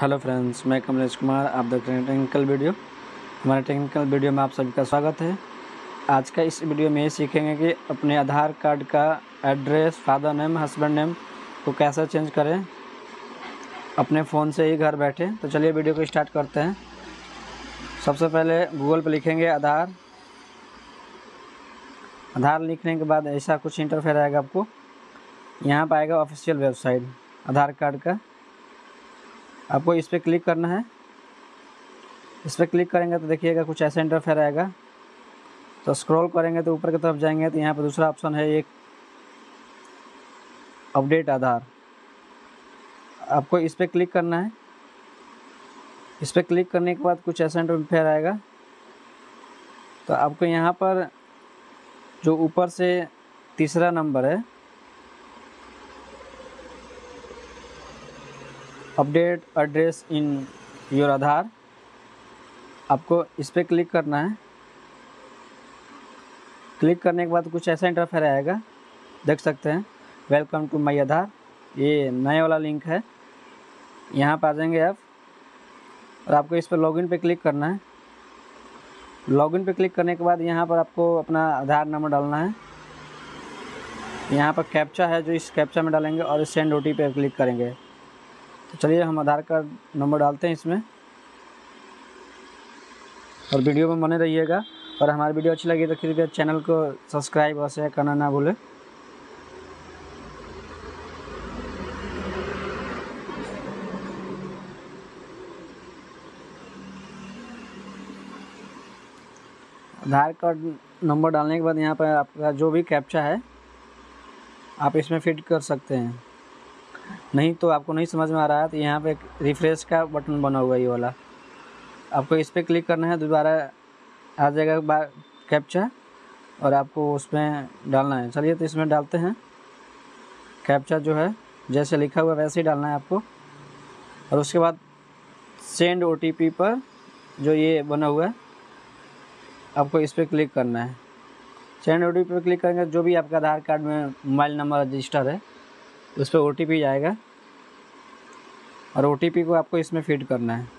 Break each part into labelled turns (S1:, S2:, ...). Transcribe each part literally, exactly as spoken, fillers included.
S1: Hello friends, मैं कमलेश कुमार, आप देख रहे हैं टेक्निकल वीडियो। हमारे टेक्निकल वीडियो में आप सभी का स्वागत है। आज का इस वीडियो में ये सीखेंगे कि अपने आधार कार्ड का address, father name, husband name को कैसे चेंज करें अपने फ़ोन से ही घर बैठे। तो चलिए वीडियो को स्टार्ट करते हैं। सबसे पहले गूगल पर लिखेंगे आधार। आधार लिखने के बाद ऐसा कुछ इंटरफेस आएगा आपको। यहाँ पर आएगा ऑफिशियल वेबसाइट आधार कार्ड का। आपको इस पर क्लिक करना है। इस पर क्लिक करेंगे तो देखिएगा कुछ ऐसा इंटरफेस आएगा। तो स्क्रॉल करेंगे तो ऊपर की तरफ जाएंगे तो यहाँ पर दूसरा ऑप्शन है एक अपडेट आधार। आपको इस पर क्लिक करना है। इस पर क्लिक करने के बाद कुछ ऐसा इंटरफेस आएगा। तो आपको यहाँ पर जो ऊपर से तीसरा नंबर है update address in your Aadhaar, आपको इस पर क्लिक करना है। क्लिक करने के बाद कुछ ऐसा इंटरफेस आएगा, देख सकते हैं वेलकम टू माय आधार। ये नए वाला लिंक है। यहाँ पर आ जाएंगे आप और आपको इस पर लॉगिन पे क्लिक करना है। लॉगिन पे क्लिक करने के बाद यहाँ पर आपको अपना आधार नंबर डालना है। यहाँ पर कैप्चा है जो इस कैप्चा में डालेंगे और सेंड ओटीपी पे क्लिक करेंगे। तो चलिए हम आधार कार्ड नंबर डालते हैं इसमें और वीडियो में बने रहिएगा। और हमारी वीडियो अच्छी लगी तो कृपया चैनल को सब्सक्राइब और शेयर करना ना भूलें। आधार कार्ड नंबर डालने के बाद यहाँ पर आपका जो भी कैप्चा है आप इसमें फिट कर सकते हैं। नहीं तो आपको नहीं समझ में आ रहा है तो यहाँ पे एक रिफ्रेश का बटन बना हुआ है, ये वाला आपको इस पर क्लिक करना है। दोबारा आ जाएगा कैप्चा और आपको उसमें डालना है। चलिए तो इसमें डालते हैं। कैप्चा जो है जैसे लिखा हुआ वैसे ही डालना है आपको। और उसके बाद सेंड ओटीपी पर जो ये बना हुआ है आपको इस पर क्लिक करना है। सेंड ओटीपी पर क्लिक करेंगे जो भी आपका आधार कार्ड में मोबाइल नंबर रजिस्टर है उस पर ओटीपी आएगा और ओटीपी को आपको इसमें फीड करना है।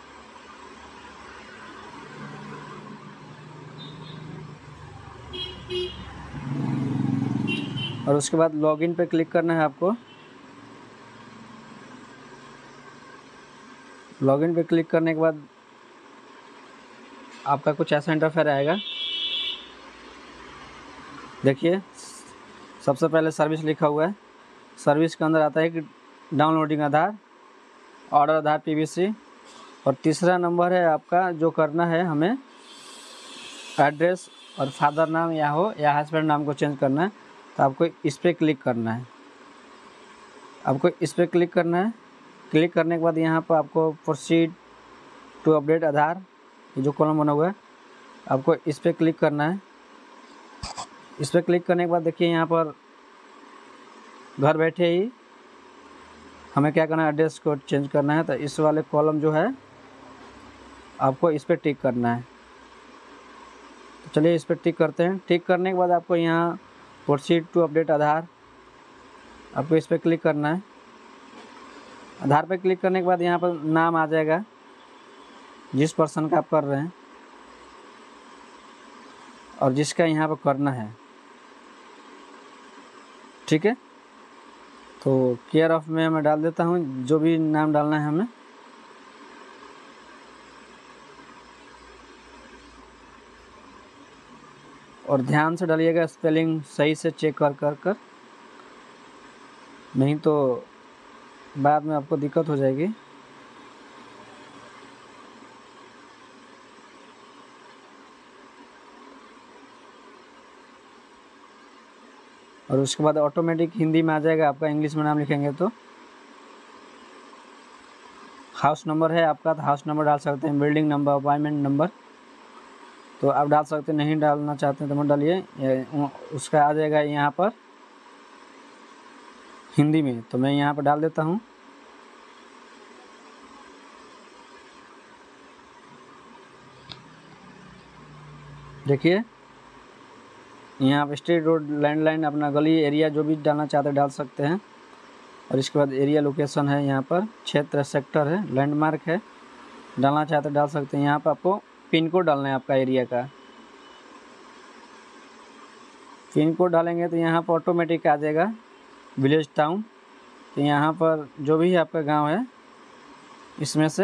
S1: और उसके बाद लॉगिन पे क्लिक करना है आपको। लॉगिन पे क्लिक करने के बाद आपका कुछ ऐसा इंटरफेस आएगा। देखिए सबसे पहले सर्विस लिखा हुआ है। सर्विस के अंदर आता है कि downloading Aadhaar, order Aadhaar PVC, और तीसरा नंबर है आपका जो करना है हमें एड्रेस और फादर नाम या हो या हस्बैंड नाम को चेंज करना है। तो आपको इस पर क्लिक करना है। आपको इस पर क्लिक करना है। क्लिक करने के बाद यहाँ पर आपको प्रोसीड टू अपडेट आधार, ये जो कॉलम बना हुआ है आपको इस पर क्लिक करना है। इस पर क्लिक करने के बाद देखिए यहाँ पर घर बैठे ही हमें क्या करना है, एड्रेस को चेंज करना है। तो इस वाले कॉलम जो है आपको इस पर टिक करना है। तो चलिए इस पर टिक करते हैं। टिक करने के बाद आपको यहाँ प्रोसीड टू अपडेट आधार, आपको इस पर क्लिक करना है। आधार पर क्लिक करने के बाद यहाँ पर नाम आ जाएगा जिस पर्सन का आप कर रहे हैं और जिसका यहाँ पर करना है, ठीक है। तो केयर ऑफ में मैं डाल देता हूँ जो भी नाम डालना है हमें। और ध्यान से डालिएगा, स्पेलिंग सही से चेक कर कर कर, नहीं तो बाद में आपको दिक्कत हो जाएगी। और उसके बाद ऑटोमेटिक हिंदी में आ जाएगा आपका। इंग्लिश में नाम लिखेंगे तो हाउस नंबर है आपका तो हाउस नंबर डाल सकते हैं, बिल्डिंग नंबर, अपॉइंटमेंट नंबर तो आप डाल सकते हैं। नहीं डालना चाहते हैं तो मत डालिए। उसका आ जाएगा यहाँ पर हिंदी में, तो मैं यहाँ पर डाल देता हूँ। देखिए यहाँ पर स्ट्रीट, रोड, लैंडलाइन, अपना गली, एरिया जो भी डालना चाहते हैं डाल सकते हैं। और इसके बाद एरिया लोकेशन है, यहाँ पर क्षेत्र सेक्टर है, लैंडमार्क है, डालना चाहते डाल सकते हैं। यहाँ पर आपको पिन कोड डालना है आपका एरिया का। पिन कोड डालेंगे तो यहाँ पर ऑटोमेटिक आ जाएगा विलेज टाउन। तो यहाँ पर जो भी आपका गांव है इसमें से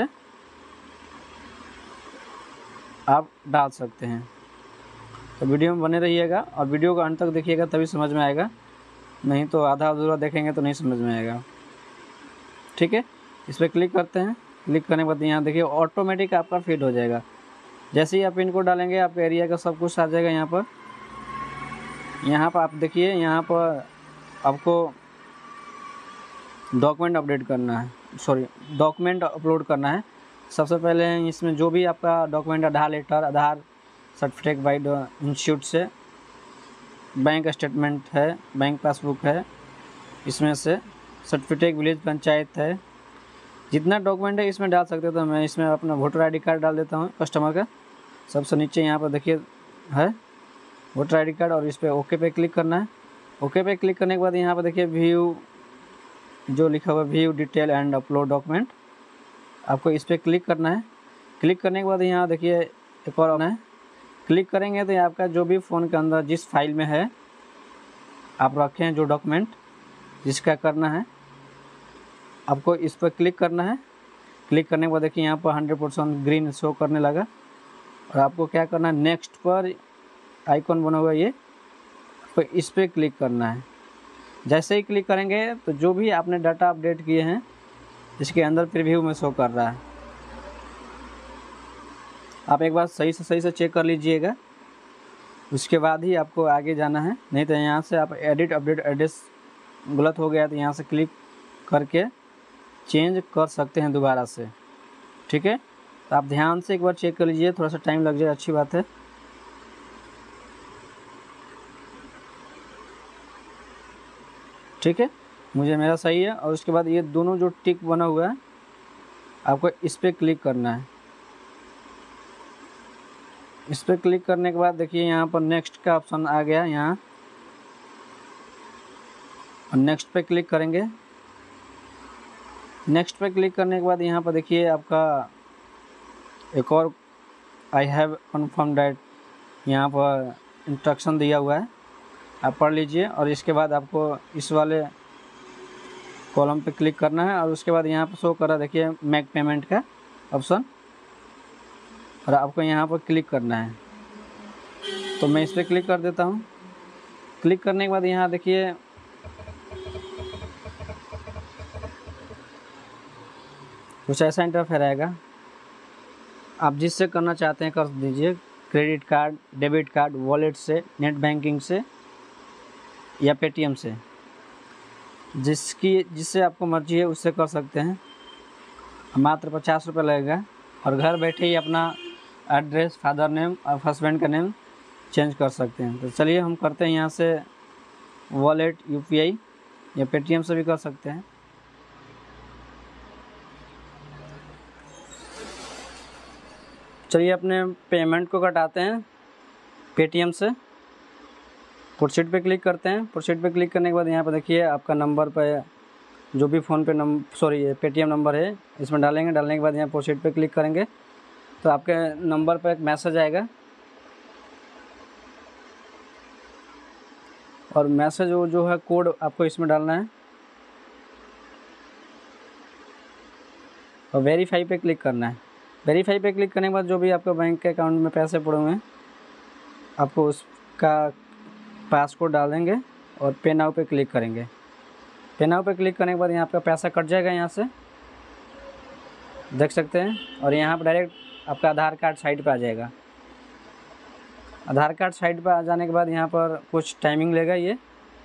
S1: आप डाल सकते हैं। तो वीडियो में बने रहिएगा और वीडियो को अंत तक देखिएगा तभी समझ में आएगा, नहीं तो आधा अधूरा देखेंगे तो नहीं समझ में आएगा। ठीक है, इस पर क्लिक करते हैं। क्लिक करने के बाद यहाँ देखिए ऑटोमेटिक आपका फिट हो जाएगा। जैसे ही आप पिन कोड डालेंगे आपके एरिया का सब कुछ आ जाएगा। यहाँ पर यहाँ पर आप देखिए, यहाँ पर आपको डॉक्यूमेंट अपडेट करना है, सॉरी डॉक्यूमेंट अपलोड करना है। सबसे पहले इसमें जो भी आपका document, Aadhaar letter, Aadhaar certificate by institute से, बैंक स्टेटमेंट है, बैंक पासबुक है, इसमें से सर्टिफिकेट विलेज पंचायत है, जितना डॉक्यूमेंट है इसमें डाल सकते हो। तो मैं इसमें अपना वोटर आईडी कार्ड डाल देता हूँ कस्टमर का। सबसे नीचे यहाँ पर देखिए है वोटर आईडी कार्ड, और इस पर ओके पे क्लिक करना है। ओके पे क्लिक करने के बाद यहाँ पर देखिए व्यू जो लिखा हुआ है view detail and upload document, आपको इस पर क्लिक करना है। क्लिक करने के बाद यहाँ देखिए एक और है, क्लिक करेंगे तो आपका जो भी फ़ोन के अंदर जिस फाइल में है आप रखें हैं जो डॉक्यूमेंट जिसका करना है, आपको इस पर क्लिक करना है। क्लिक करने के बाद देखिए यहाँ पर हंड्रेड परसेंट ग्रीन शो करने लगा, और आपको क्या करना है, नेक्स्ट पर आइकॉन बना हुआ ये, तो इस पर क्लिक करना है। जैसे ही क्लिक करेंगे तो जो भी आपने डाटा अपडेट किए हैं इसके अंदर प्रीव्यू में शो कर रहा है। आप एक बार सही से सही से चेक कर लीजिएगा, उसके बाद ही आपको आगे जाना है। नहीं तो यहाँ से आप एडिट अपडेट एड्रेस गलत हो गया तो यहाँ से क्लिक करके चेंज कर सकते हैं दोबारा से। ठीक है, तो आप ध्यान से एक बार चेक कर लीजिए, थोड़ा सा टाइम लग जाए, अच्छी बात है। ठीक है, मुझे मेरा सही है। और उसके बाद ये दोनों जो टिक बना हुआ है आपको इस पर क्लिक करना है। इस पर क्लिक करने के बाद देखिए यहाँ पर नेक्स्ट का ऑप्शन आ गया यहाँ, और नेक्स्ट पे क्लिक करेंगे। नेक्स्ट पे क्लिक करने के बाद यहाँ पर देखिए आपका एक और आई हैव कन्फर्म डैट यहाँ पर इंस्ट्रक्शन दिया हुआ है, आप पढ़ लीजिए। और इसके बाद आपको इस वाले कॉलम पे क्लिक करना है, और उसके बाद यहाँ पर शो कर रहा देखिए मेक पेमेंट का ऑप्शन, और आपको यहाँ पर क्लिक करना है। तो मैं इस पर क्लिक कर देता हूँ। क्लिक करने के बाद यहाँ देखिए कुछ ऐसा इंटरफेयर आएगा। आप जिससे करना चाहते हैं कर दीजिए, credit card, debit card, wallet से, नेट बैंकिंग से या पेटीएम से, जिसकी जिससे आपको मर्जी है उससे कर सकते हैं। मात्र पचास रुपये लगेगा, और घर बैठे ही अपना एड्रेस, फादर नेम और हस्बैंड का नेम चेंज कर सकते हैं। तो चलिए हम करते हैं यहाँ से वॉलेट, यूपीआई या पेटीएम से भी कर सकते हैं। चलिए अपने पेमेंट को कटाते हैं पेटीएम से। प्रोसीड पे क्लिक करते हैं। प्रोसीड पे क्लिक करने के बाद यहाँ पर देखिए आपका नंबर पे जो भी फ़ोन पे नंबर सॉरी पेटीएम नंबर है इसमें डालेंगे। डालने के बाद यहाँ प्रोसीड पे क्लिक करेंगे तो आपके नंबर पर एक मैसेज आएगा, और मैसेज वो जो है कोड आपको इसमें डालना है, और वेरीफाई पे क्लिक करना है। वेरीफाई पे क्लिक करने के बाद जो भी आपके बैंक के अकाउंट में पैसे पड़े हुए हैं आपको उसका पासकोड डाल देंगे, और पे नाउ पे क्लिक करेंगे। पे नाउ पे क्लिक करने के बाद यहाँ आपका पैसा कट जाएगा, यहाँ से देख सकते हैं। और यहाँ पर डायरेक्ट आपका आधार कार्ड साइड पे आ जाएगा। आधार कार्ड साइड पे आ जाने के बाद यहाँ पर कुछ टाइमिंग लेगा ये।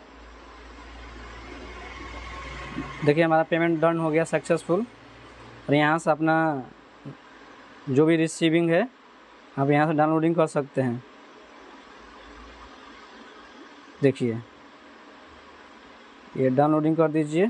S1: देखिए हमारा पेमेंट डन हो गया सक्सेसफुल, और यहाँ से अपना जो भी रिसीविंग है आप यहाँ से डाउनलोडिंग कर सकते हैं। देखिए ये डाउनलोडिंग कर दीजिए,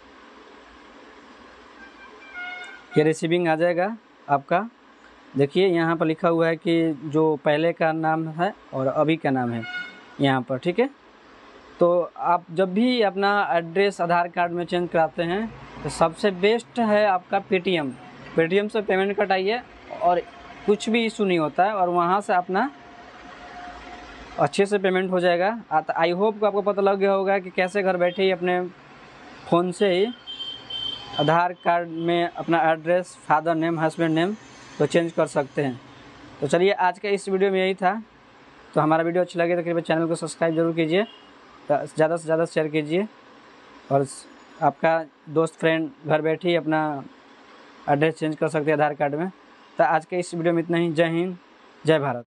S1: ये रिसीविंग आ जाएगा आपका। देखिए यहाँ पर लिखा हुआ है कि जो पहले का नाम है और अभी का नाम है यहाँ पर। ठीक है, तो आप जब भी अपना एड्रेस आधार कार्ड में चेंज कराते हैं तो सबसे बेस्ट है आपका पेटीएम। पेटीएम से पेमेंट कटाइए और कुछ भी इशू नहीं होता है और वहाँ से अपना अच्छे से पेमेंट हो जाएगा। आई होप को आपको पता लग गया होगा कि कैसे घर बैठे ही अपने फ़ोन से ही आधार कार्ड में अपना address, father name, husband name तो चेंज कर सकते हैं। तो चलिए आज का इस वीडियो में यही था। तो हमारा वीडियो अच्छा लगे तो कृपया चैनल को सब्सक्राइब जरूर कीजिए, ज़्यादा से ज़्यादा शेयर कीजिए और आपका दोस्त फ्रेंड घर बैठे ही अपना एड्रेस चेंज कर सकते हैं आधार कार्ड में। तो आज के इस वीडियो में इतना ही। जय हिंद, जय भारत।